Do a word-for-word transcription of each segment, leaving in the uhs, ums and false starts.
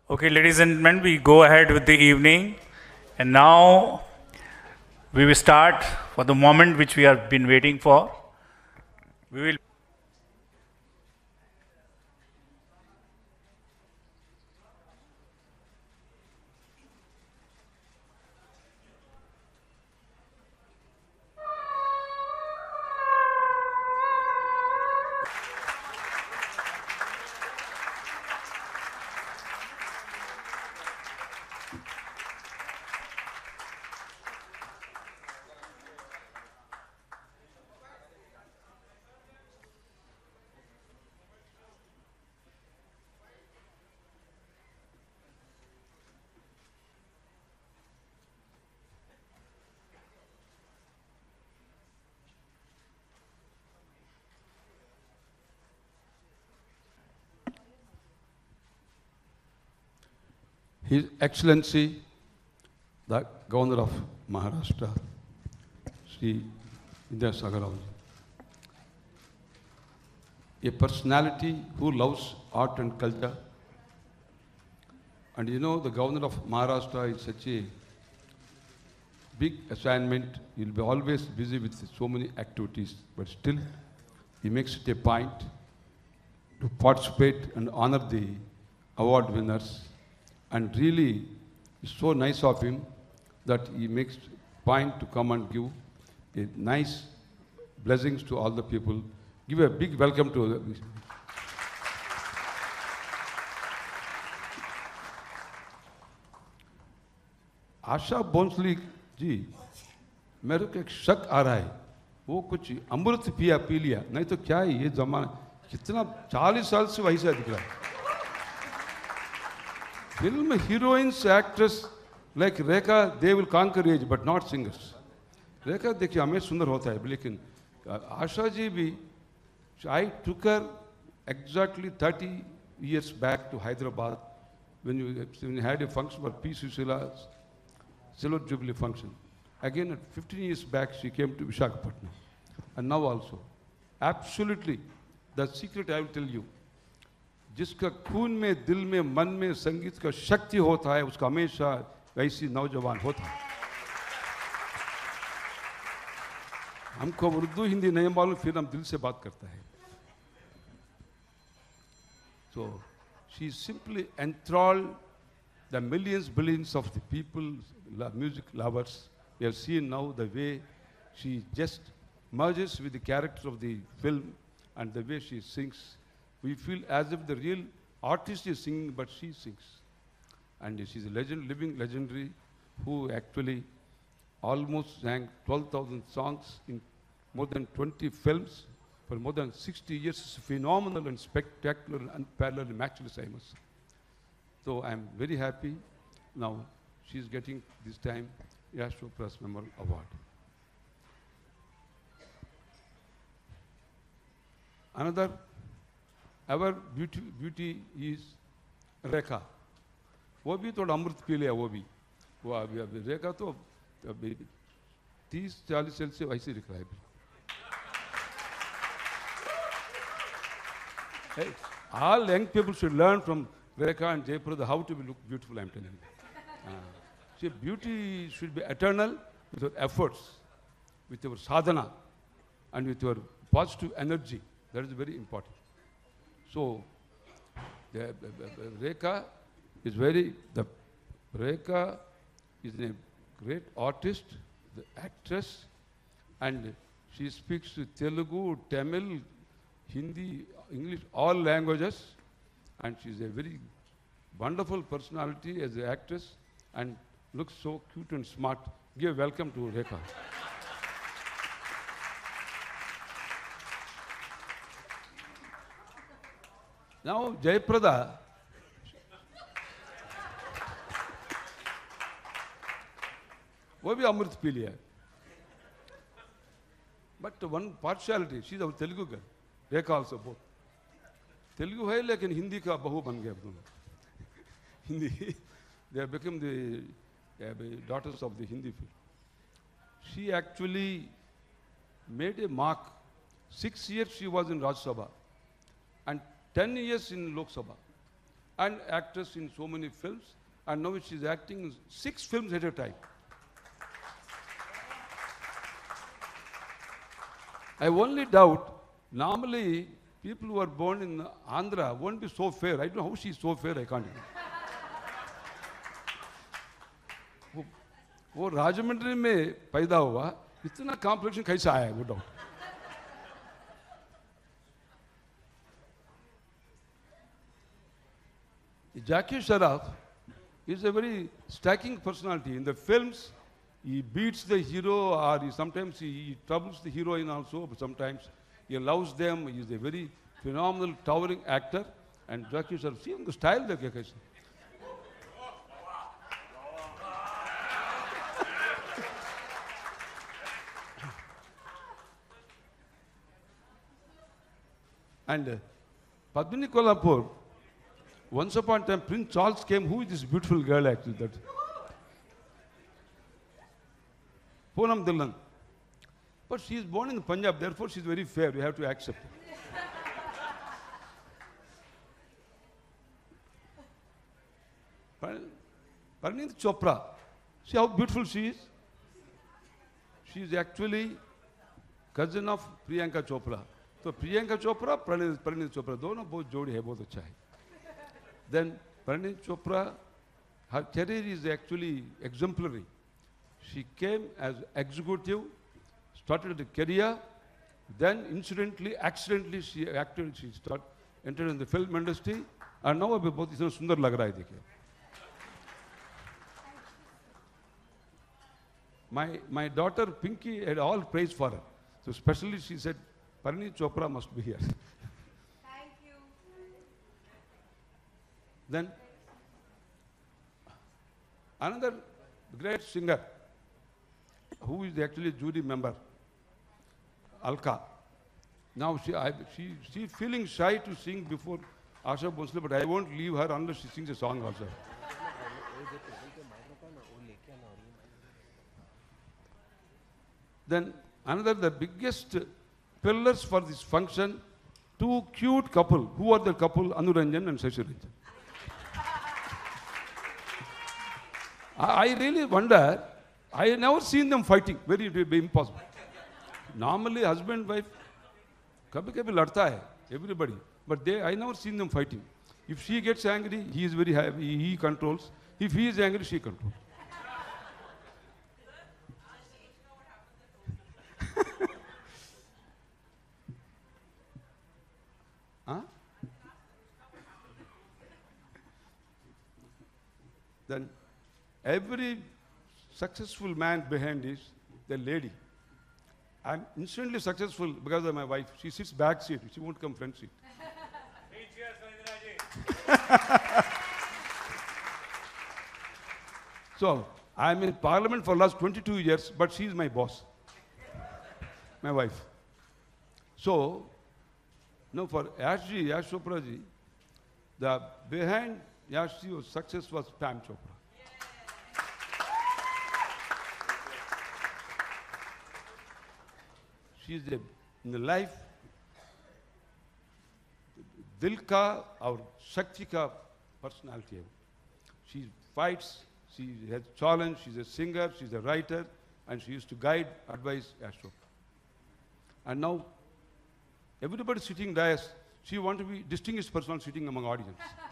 Okay, ladies and gentlemen, we go ahead with the evening. And now we will start for the moment which we have been waiting for. We will. His Excellency, the Governor of Maharashtra, Sri Vidyasagar Rao, a personality who loves art and culture. And you know, the Governor of Maharashtra is such a big assignment. He'll be always busy with so many activities, but still he makes it a point to participate and honor the award winners. And really, it's so nice of him that he makes point to come and give a nice blessings to all the people. Give a big welcome to the Asha Bhosle जी। मेरे को एक शक आ रहा है, वो कुछ अमृत पिया P लिया, नहीं तो क्या है ये जमाना, कितना चालीस साल से वही से दिख रहा है। Film heroines, actress like Rekha, they will conquer age, but not singers. Rekha देखिए हमें सुंदर होता है, लेकिन आशा जी भी, I took her exactly thirty years back to Hyderabad when you, when you had a function for P. Sushil's Silver Jubilee function. Again, at fifteen years back, she came to Visakhapatnam. And now also. Absolutely. The secret I will tell you. जिसका खून में, दिल में, मन में संगीत का शक्ति होता है, उसका हमेशा वैसी नौजवान होता है। हमको उर्दू हिंदी नहीं मालूम, फिर हम दिल से बात करता है। So she simply enthralled the millions, billions of the people, music lovers. We have seen now the way she just merges with the character of the film and the way she sings. We feel as if the real artist is singing, but she sings. And she's a legend, living legendary, who actually almost sang twelve thousand songs in more than twenty films for more than sixty years. It's phenomenal and spectacular and unparalleled, matchless, I must say. So I'm very happy now she's getting this time Yash Chopra's Memorial Award. Another our beauty, beauty is Rekha. वो भी थोड़ा अमृत पी लिया, वो भी वो अभी अभी रेखा तो अभी तीस चालीस साल से वैसे दिख रहा है। Hey, all young people should learn from Rekha and Jayapurada how to be look beautiful, I'm telling you. Uh, see, beauty should be eternal with your efforts, with your sadhana, and with your positive energy. That is very important. So, the, the, the, Rekha is very, the Rekha is a great artist, the actress, and she speaks Telugu, Tamil, Hindi, English, all languages, and she's a very wonderful personality as an actress and looks so cute and smart. Give a welcome to Rekha. Now, Jayaprada, वो भी अमृत पी लिया, but one partiality, she is our Telugu girl, Rekha also both. Telugu है लेकिन हिंदी का बहू बन गया दोनों. Hindi, they have become the, the daughters of the Hindi film. She actually made a mark. Six years she was in Rajya Sabha and ten years in Lok Sabha. and actress in so many films, and now she's acting in six films at a time. I only doubt, normally people who are born in Andhra won't be so fair. I don't know how she's so fair, I can't even. वो राजमंड्री में पैदा हुआ, इतना complexion कैसे आया वो doubt. Jackie Sharaf is a very striking personality. In the films, he beats the hero, or he, sometimes he, he troubles the heroine also, but sometimes he loves them. He is a very phenomenal, towering actor. And Jackie Sharaf, see the style there, kaise. And uh, Padmini Kolhapur, once upon a time, Prince Charles came. Who is this beautiful girl actually? That Poonam Dhillon. But she is born in Punjab, therefore she is very fair. You have to accept it. Parneet Chopra. See how beautiful she is? She is actually cousin of Priyanka Chopra. So Priyanka Chopra, Parneet, Parneet Chopra, दोनों बहुत जोड़ी है, बहुत अच्छा है. Then Parneet Chopra, her career is actually exemplary. She came as executive, started a career, then incidentally, accidentally, she acted, she started, entered in the film industry, and now अभी बहुत इतना सुंदर लग रहा है देखिए. My my daughter Pinky had all praise for her. So especially she said, Parneet Chopra must be here. Thank you. Then another great singer who is actually a jury member, Alka. Now she, I, she, she feeling shy to sing before Asha Bhosle, but I won't leave her unless she sings a song also. Then another, the biggest pillars for this function, two cute couple. Who are the couple? Anuranjan and Shashi Ranjan. I really wonder, I have never seen them fighting. Very, it will be impossible. Normally, husband, wife, kabhi kabhi ladta hai, everybody. But they, I never seen them fighting. If she gets angry, he is very happy, he controls. If he is angry, she controls. Huh? Then every successful man behind is the lady. I'm instantly successful because of my wife. She sits back seat. She won't come front seat. So I'm in parliament for last twenty-two years, but she is my boss, my wife. So now for Yash ji, Yash Chopra ji, the behind Yash ji's success was Pam Chopra. She is a, in the life, Dil ka or Shakti ka personality hai. She fights, she has challenge, she's a singer, she's a writer, and she used to guide, advise Yash Chopra. And now, everybody sitting dais, she wants to be distinguished person sitting among audience.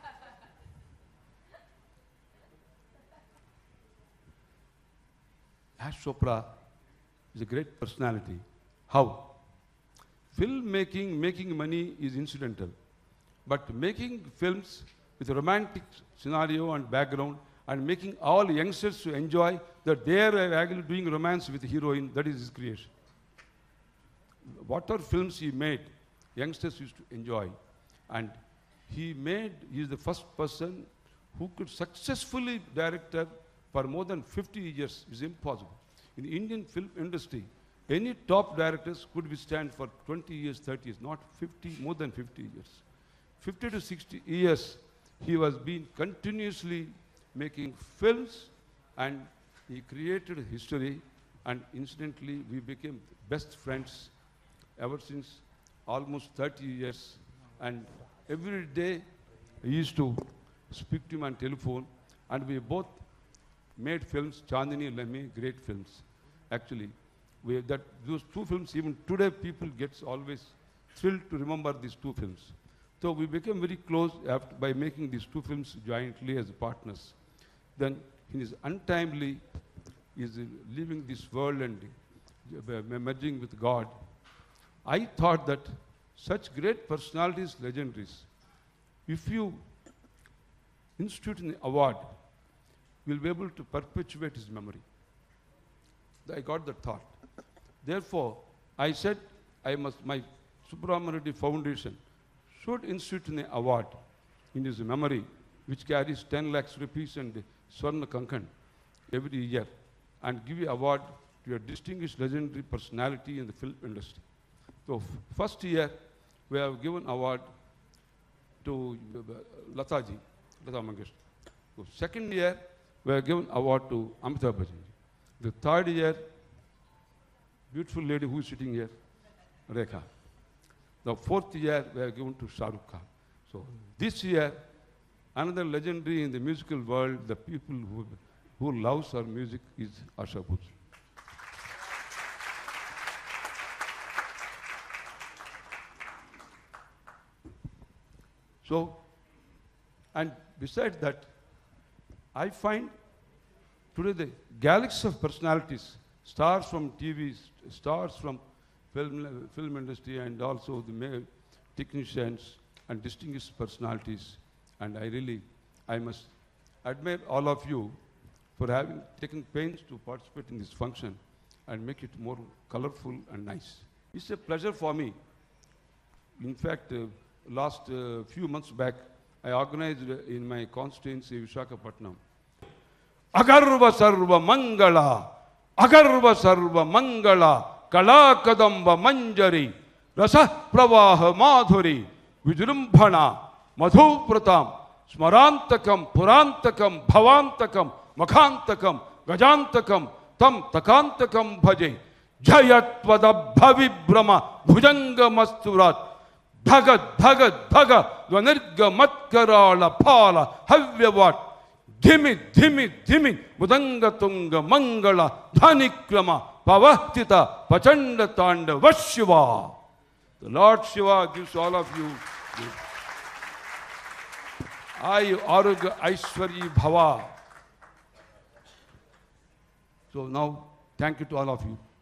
Yash Chopra is a great personality. How? Filmmaking, making money is incidental. But making films with a romantic scenario and background and making all youngsters to enjoy that they are actually doing romance with the heroine, that is his creation. Whatever films he made, youngsters used to enjoy. And he made, he is the first person who could successfully direct for more than fifty years. It's impossible. In the Indian film industry, any top directors could withstand for twenty years, thirty years, not fifty, more than fifty years. fifty to sixty years, he was been continuously making films, and he created history, and incidentally, we became best friends ever since almost thirty years. And every day, he used to speak to him on telephone, and we both made films, Chandini and Lemmy, great films. Actually, we that those two films, even today, people gets always thrilled to remember these two films. So we became very close after, by making these two films jointly as partners. Then he is untimely, is leaving this world and uh, merging with God. I thought that such great personalities, legendaries, if you institute an award, we'll be able to perpetuate his memory. I got that thought. Therefore, I said, I must, my Subramanian Reddy Foundation should institute an award in his memory, which carries ten lakhs rupees and Swarna Kankan every year, and give an award to a distinguished legendary personality in the film industry. So, first year, we have given award to uh, Lataji, Lata Mangeshkar. So, second year, we have given award to Amitabh Bachchan. The third year, beautiful lady who is sitting here, Rekha. The fourth year, we have given to Shah Rukh Khan. So this year, another legendary in the musical world, the people who, who loves our music is Asha Bhosle. So, and besides that, I find today the galaxy of personalities, stars from T V, stars from film, film industry, and also the male technicians and distinguished personalities. And I really, I must admire all of you for having taken pains to participate in this function and make it more colorful and nice. It's a pleasure for me. In fact, uh, last uh, few months back, I organized uh, in my constituency, Visakhapatnam, Agarva Sarva Mangala, Agarva Sarva Mangala, Kala Kadamba Manjari, Rasa Pravaha Madhuri, Vijrumbhana, Madhupratam, Smarantakam, Purantakam, Bhavantakam, Makhantakam, Gajantakam, Tam Takantakam Bhaje, Jayatpada Bhavibrama, Bhujanga Masturat, Dhaga, Dhaga, Dhaga, Dvanirga Matkarala, Pala, Havyavat, Dhimi, Dhimi, Dhimi, Mudanga Tunga, Mangala, Dhanikrama, Pavahtita, Pachanda Tanda, Vashiva. The Lord Shiva gives all of you Ayu Aruga Aishwaryi Bhava. So now, thank you to all of you.